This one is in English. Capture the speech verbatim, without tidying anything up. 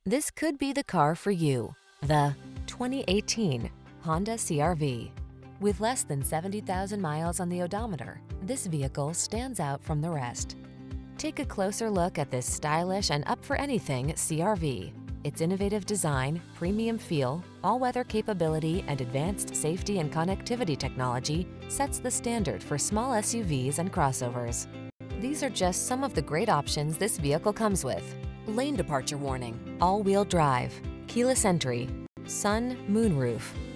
This could be the car for you. The twenty eighteen Honda C R V. With less than seventy thousand miles on the odometer, this vehicle stands out from the rest. Take a closer look at this stylish and up-for-anything C R V. Its innovative design, premium feel, all-weather capability, and advanced safety and connectivity technology sets the standard for small S U Vs and crossovers. These are just some of the great options this vehicle comes with: lane departure warning, all-wheel drive, keyless entry, sun, moonroof,